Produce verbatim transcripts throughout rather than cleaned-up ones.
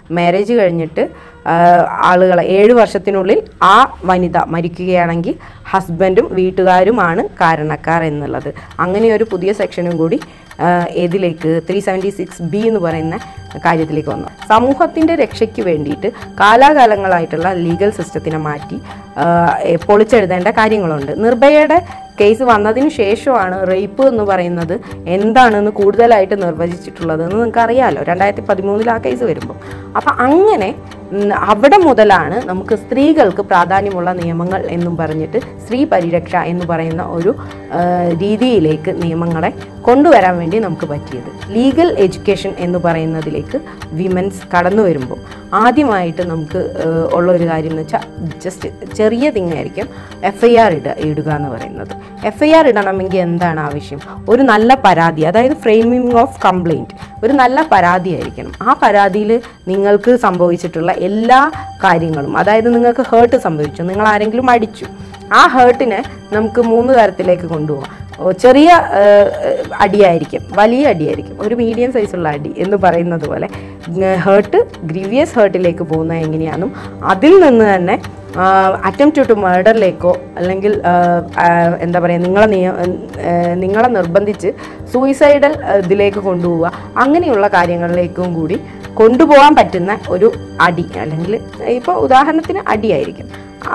Marriage കഴിഞ്ഞിട്ട് ആളുകളെ ഏഴ് വർഷത്തിനുള്ളിൽ ആ വനിത മരിക്കുകയാണെങ്കിൽ ഹസ്ബൻഡും വീട്ടുകാരുമാണ് കാരണക്കാർ എന്നുള്ളത്. അങ്ങനെ ഒരു പുതിയ സെക്ഷനും കൂടി ഇതിലേക്ക് ത്രീ സെവൻറ്റി സിക്സ് ബി എന്ന് പറയുന്ന കാര്യത്തിലേക്ക് വന്നു. സമൂഹത്തിൻ്റെ രക്ഷയ്ക്ക് വേണ്ടിയിട്ട് കാലാകാലങ്ങളായിട്ടുള്ള ലീഗൽ സിസ്റ്റത്തിനെ മാറ്റി പൊളിച്ചെഴുതേണ്ട കാര്യങ്ങളുണ്ട്. നിർഭയയുടെ കേസ് വന്നതിന് ശേഷമാണ് റേപ്പ് എന്ന് പറയുന്നത് എന്താണെന്ന് കൂടുതലായിട്ട് നിർവചിച്ചിട്ടുള്ളത് എന്ന് നിങ്ങൾക്ക് അറിയാമല്ലോ, രണ്ടായിരത്തി പതിമൂന്നിൽ ആ കേസ് വരുമ്പോൾ. അപ്പം അങ്ങനെ അവിടെ മുതലാണ് നമുക്ക് സ്ത്രീകൾക്ക് പ്രാധാന്യമുള്ള നിയമങ്ങൾ എന്നും പറഞ്ഞിട്ട് സ്ത്രീ പരിരക്ഷ എന്ന് പറയുന്ന ഒരു രീതിയിലേക്ക് നിയമങ്ങളെ കൊണ്ടുവരാൻ വേണ്ടി നമുക്ക് പറ്റിയത്. ലീഗൽ എഡ്യൂക്കേഷൻ എന്ന് പറയുന്നതിലേക്ക് വിമൻസ് കടന്നു വരുമ്പോൾ ആദ്യമായിട്ട് നമുക്ക് ഉള്ള ഒരു കാര്യം എന്ന് വെച്ചാൽ ജസ്റ്റ് ചെറിയ തിങ്ങായിരിക്കും എഫ് ഐ ആർ ഇട ഇടുക എന്ന് പറയുന്നത്. എഫ് ഐ ആർ ഇടണമെങ്കിൽ എന്താണ് ആവശ്യം? ഒരു നല്ല പരാതി, അതായത് ഫ്രെയിമിംഗ് ഓഫ് കംപ്ലയിൻറ്റ്, ഒരു നല്ല പരാതി ആയിരിക്കണം. ആ പരാതിയിൽ നിങ്ങൾക്ക് സംഭവിച്ചിട്ടുള്ള എല്ലാ കാര്യങ്ങളും, അതായത് നിങ്ങൾക്ക് ഹേർട്ട് സംഭവിച്ചു, നിങ്ങൾ ആരെങ്കിലും അടിച്ചു, ആ ഹേർട്ടിനെ നമുക്ക് മൂന്ന് തരത്തിലേക്ക് കൊണ്ടുപോകാം. ചെറിയ അടിയായിരിക്കും, വലിയ അടിയായിരിക്കും, ഒരു മീഡിയം സൈസുള്ള അടി എന്ന് പറയുന്നത് പോലെ ഹേർട്ട് ഗ്രീവിയസ് ഹേർട്ടിലേക്ക് പോകുന്നത് എങ്ങനെയാണെന്നും അതിൽ നിന്ന് തന്നെ അറ്റംപ്റ്റ് ടു മർഡറിലേക്കോ അല്ലെങ്കിൽ എന്താ പറയുക നിങ്ങളെ നിയ നിങ്ങളെ നിർബന്ധിച്ച് സൂയിസൈഡൽ ഇതിലേക്ക് കൊണ്ടുപോവുക, അങ്ങനെയുള്ള കാര്യങ്ങളിലേക്കും കൂടി കൊണ്ടുപോകാൻ പറ്റുന്ന ഒരു അടി, അല്ലെങ്കിൽ ഇപ്പോൾ ഉദാഹരണത്തിന് അടിയായിരിക്കും.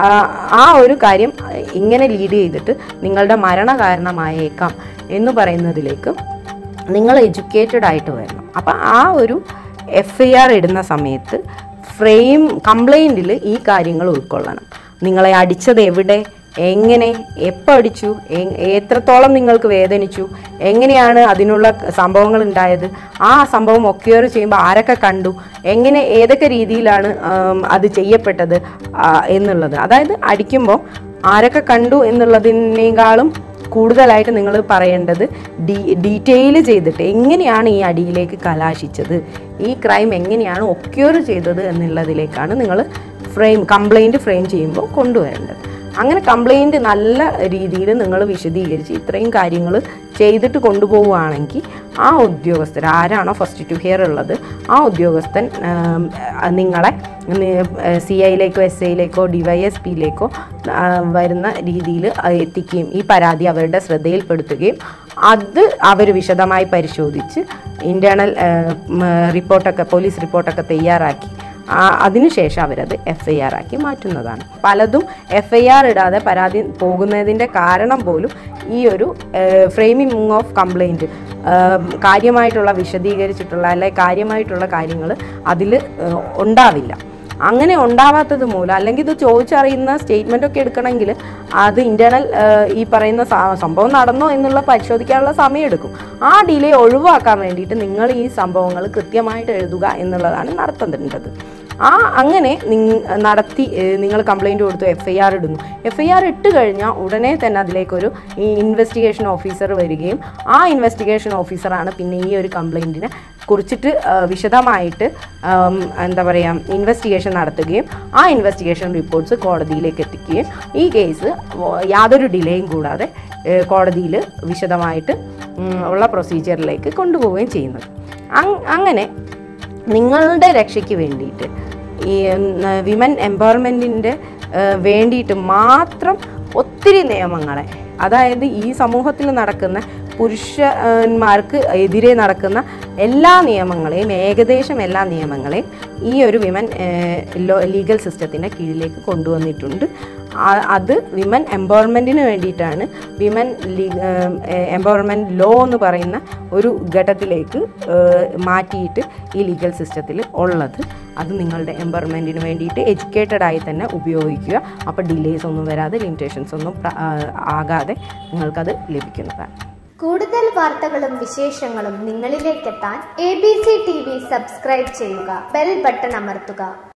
ആ ഒരു കാര്യം ഇങ്ങനെ ലീഡ് ചെയ്തിട്ട് നിങ്ങളുടെ മരണ കാരണമായേക്കാം എന്ന് പറയുന്നതിലേക്ക് നിങ്ങൾ എഡ്യൂക്കേറ്റഡ് ആയിട്ട് വരണം. അപ്പം ആ ഒരു എഫ് ഐ ആർ ഇടുന്ന സമയത്ത് ഫ്രെയിം കംപ്ലൈൻറ്റിൽ ഈ കാര്യങ്ങൾ ഉൾക്കൊള്ളണം. നിങ്ങളെ അടിച്ചത് എവിടെ, എങ്ങനെ, എപ്പോൾ അടിച്ചു, എത്രത്തോളം നിങ്ങൾക്ക് വേദനിച്ചു, എങ്ങനെയാണ് അതിനുള്ള സംഭവങ്ങൾ ഉണ്ടായത്, ആ സംഭവം ഒക്യൂർ ചെയ്യുമ്പോൾ ആരൊക്കെ കണ്ടു, എങ്ങനെ ഏതൊക്കെ രീതിയിലാണ് അത് ചെയ്യപ്പെട്ടത് എന്നുള്ളത്. അതായത് അടിക്കുമ്പോൾ ആരൊക്കെ കണ്ടു എന്നുള്ളതിനേക്കാളും കൂടുതലായിട്ട് നിങ്ങൾ പറയേണ്ടത് ഡീ ഡീറ്റെയിൽ ചെയ്തിട്ട് എങ്ങനെയാണ് ഈ അടിയിലേക്ക് കലാശിച്ചത്, ഈ ക്രൈം എങ്ങനെയാണ് ഒക്യൂർ ചെയ്തത് എന്നുള്ളതിലേക്കാണ് നിങ്ങൾ ഫ്രെയിം കംപ്ലൈൻറ്റ് ഫ്രെയിം ചെയ്യുമ്പോൾ കൊണ്ടുവരേണ്ടത്. അങ്ങനെ കംപ്ലൈൻറ്റ് നല്ല രീതിയിൽ നിങ്ങൾ വിശദീകരിച്ച് ഇത്രയും കാര്യങ്ങൾ ചെയ്തിട്ട് കൊണ്ടുപോവുകയാണെങ്കിൽ ആ ഉദ്യോഗസ്ഥർ ആരാണോ ഫസ്റ്റ് ടു ഹിയർ ഉള്ളത് ആ ഉദ്യോഗസ്ഥൻ നിങ്ങളെ സി ഐയിലേക്കോ എസ് ഐയിലേക്കോ ഡി വൈ എസ് പിയിലേക്കോ വരുന്ന രീതിയിൽ എത്തിക്കുകയും ഈ പരാതി അവരുടെ ശ്രദ്ധയിൽപ്പെടുത്തുകയും അത് അവർ വിശദമായി പരിശോധിച്ച് ഇൻറ്റേർണൽ റിപ്പോർട്ടൊക്കെ പോലീസ് റിപ്പോർട്ടൊക്കെ തയ്യാറാക്കി അതിനുശേഷം അവരത് എഫ് ഐ ആർ ആക്കി മാറ്റുന്നതാണ്. പലതും എഫ് ഐ ആർ ഇടാതെ പരാതി പോകുന്നതിൻ്റെ കാരണം പോലും ഈ ഒരു ഫ്രെയിമിംഗ് ഓഫ് കംപ്ലയിൻറ്റ് കാര്യമായിട്ടുള്ള വിശദീകരിച്ചിട്ടുള്ള അല്ലെങ്കിൽ കാര്യമായിട്ടുള്ള കാര്യങ്ങൾ അതിൽ ഉണ്ടാവില്ല. അങ്ങനെ ഉണ്ടാവാത്തത് മൂലം അല്ലെങ്കിൽ ഇത് ചോദിച്ചറിയുന്ന സ്റ്റേറ്റ്മെൻറ്റൊക്കെ എടുക്കണമെങ്കിൽ അത് ഇൻറ്റേർണൽ ഈ പറയുന്ന സംഭവം നടന്നോ എന്നുള്ള പരിശോധിക്കാനുള്ള സമയം എടുക്കും. ആ ഡിലേ ഒഴിവാക്കാൻ വേണ്ടിയിട്ട് നിങ്ങൾ ഈ സംഭവങ്ങൾ കൃത്യമായിട്ട് എഴുതുക എന്നുള്ളതാണ് നടത്തേണ്ടത്. ആ അങ്ങനെ നടത്തി നിങ്ങൾ കംപ്ലയിൻറ്റ് കൊടുത്തു, എഫ് ഐ ആർ ഇടുന്നു. എഫ് ഐ ആർ ഇട്ട് കഴിഞ്ഞാൽ ഉടനെ തന്നെ അതിലേക്കൊരു ഈ ഇൻവെസ്റ്റിഗേഷൻ ഓഫീസർ വരികയും ആ ഇൻവെസ്റ്റിഗേഷൻ ഓഫീസറാണ് പിന്നെ ഈ ഒരു കംപ്ലയിൻറ്റിനെ കുറിച്ചിട്ട് വിശദമായിട്ട് എന്താ പറയുക ഇൻവെസ്റ്റിഗേഷൻ നടത്തുകയും ആ ഇൻവെസ്റ്റിഗേഷൻ റിപ്പോർട്ട്സ് കോടതിയിലേക്ക് എത്തിക്കുകയും ഈ കേസ് യാതൊരു ഡിലേയും കൂടാതെ കോടതിയിൽ വിശദമായിട്ട് ഉള്ള പ്രൊസീജിയറിലേക്ക് കൊണ്ടുപോവുകയും ചെയ്യുന്നത്. അങ്ങനെ നിങ്ങളുടെ രക്ഷയ്ക്ക് വേണ്ടിയിട്ട് ഈ വിമൻ എംപവർമെൻറ്റിൻ്റെ വേണ്ടിയിട്ട് മാത്രം ഒത്തിരി നിയമങ്ങളെ, അതായത് ഈ സമൂഹത്തിൽ നടക്കുന്ന പുരുഷന്മാർക്ക് എതിരെ നടക്കുന്ന എല്ലാ നിയമങ്ങളെയും ഏകദേശം എല്ലാ നിയമങ്ങളെയും ഈ ഒരു വിമൻ ലോ ലീഗൽ സിസ്റ്റത്തിൻ്റെ കീഴിലേക്ക് കൊണ്ടുവന്നിട്ടുണ്ട്. അത് വിമൻ എംപവർമെൻറ്റിന് വേണ്ടിയിട്ടാണ് വിമൻ ലീ എംപവർമെൻറ്റ് ലോ എന്ന് പറയുന്ന ഒരു ഘട്ടത്തിലേക്ക് മാറ്റിയിട്ട് ഈ ലീഗൽ സിസ്റ്റത്തിൽ ഉള്ളത്. അത് നിങ്ങളുടെ എംപവർമെൻറ്റിന് വേണ്ടിയിട്ട് എഡ്യൂക്കേറ്റഡ് ആയി തന്നെ ഉപയോഗിക്കുക. അപ്പോൾ ഡിലേസ് ഒന്നും വരാതെ ലിമിറ്റേഷൻസ് ഒന്നും ആകാതെ നിങ്ങൾക്കത് ലഭിക്കുന്നതാണ്. കൂടുതൽ വാർത്തകളും വിശേഷങ്ങളും നിങ്ങളിലേക്കെത്താൻ എ ബി സി ടി വി സബ്സ്ക്രൈബ് ചെയ്യുക, ബെൽ ബട്ടൺ അമർത്തുക.